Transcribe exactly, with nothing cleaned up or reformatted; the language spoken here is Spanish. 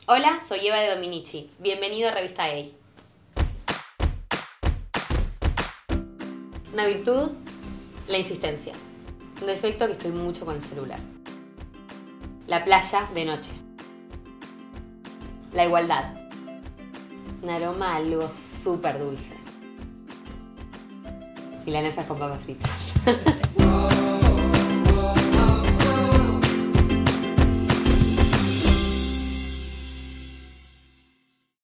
Hola, soy Eva de Dominici. Bienvenido a Revista A. Una virtud, la insistencia. Un defecto, que estoy mucho con el celular. La playa de noche. La igualdad. Un aroma a algo súper dulce. Milanesas con papas fritas.